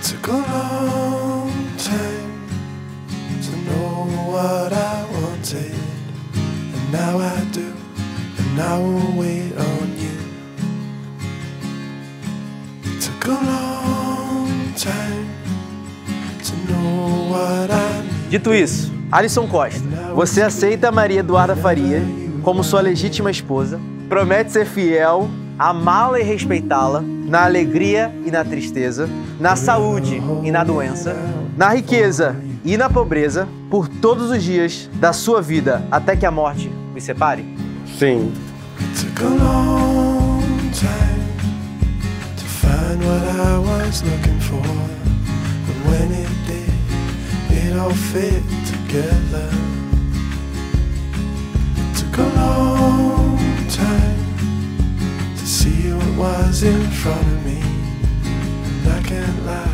took a long time to know what I wanted, and now I do, and I will wait on you. It took a long time to know what I need. Dito isso, Alisson Costa, você aceita Maria Eduarda Faria como sua legítima esposa, promete ser fiel, amá-la e respeitá-la, na alegria e na tristeza, na saúde e na doença, na riqueza e na pobreza, por todos os dias da sua vida, até que a morte os separe? Sim. It took a long time to find what I was looking for, and when it did, it all fit together. It took a long time to see what was in front of me, and I can't lie.